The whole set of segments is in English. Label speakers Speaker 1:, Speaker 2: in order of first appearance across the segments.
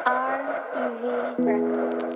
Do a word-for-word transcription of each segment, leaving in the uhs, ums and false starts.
Speaker 1: R D V Records.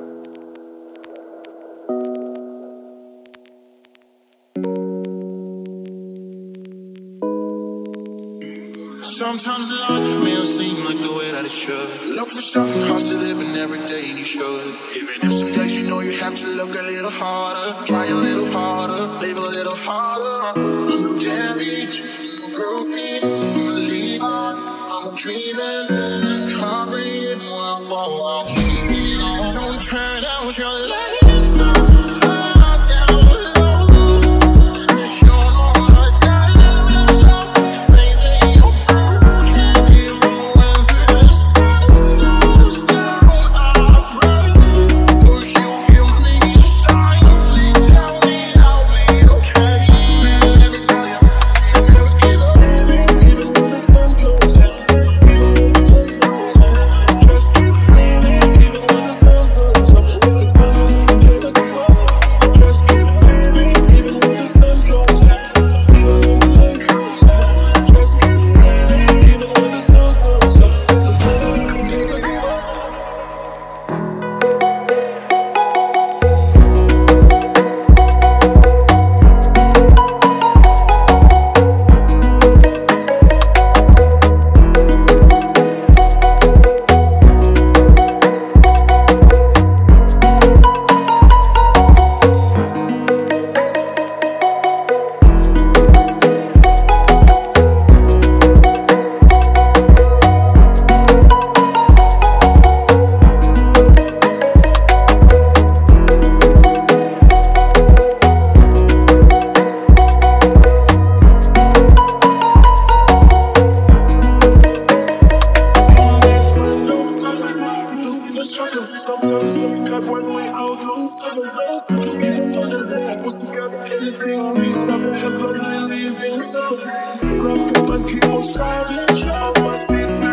Speaker 2: Sometimes life may not seem like the way that it should. Look for something positive in every day and you should. Even if some days you know you have to look a little harder, try a little harder, live a little harder. I'm damaged, I'm broken, I'm a leader, I'm dreaming. Can't breathe when I fall out. Don't turn out your lights so far down low. It's your heart diamond love. It's crazy, you're broken. Even when the sun goes down, I'm running. Cause you give me a sign. Please tell me I'll be okay. Let me tell you, just keep living even when the sun goes down. Even when the sun goes down. Just keep breathing even when the sun goes up. The sun never give up. Just keep living even when the sun goes down. Even when the light goes down. Just keep breathing even when the sun goes up. The sun never give up. Sometimes you got one way out, don't suffer loss. Even for the rest, once you got anything, we suffer, have love, living, suffer. Grab the man, keep on striving, shout out my sister.